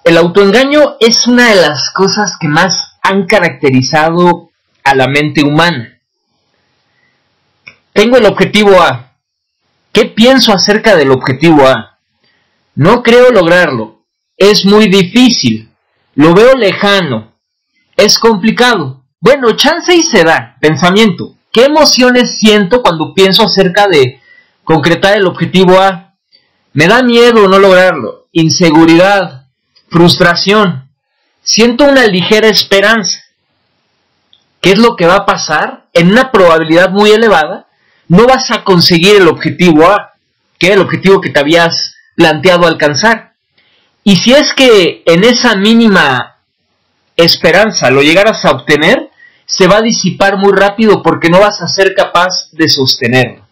El autoengaño es una de las cosas que más han caracterizado a la mente humana. Tengo el objetivo A. ¿Qué pienso acerca del objetivo A? No creo lograrlo. Es muy difícil. Lo veo lejano. Es complicado. Bueno, chance y se da. Pensamiento. ¿Qué emociones siento cuando pienso acerca de concretar el objetivo A? Me da miedo no lograrlo. Inseguridad. Frustración. Siento una ligera esperanza. ¿Qué es lo que va a pasar? En una probabilidad muy elevada, no vas a conseguir el objetivo A, que es el objetivo que te habías planteado alcanzar. Y si es que en esa mínima esperanza lo llegaras a obtener, se va a disipar muy rápido porque no vas a ser capaz de sostenerlo.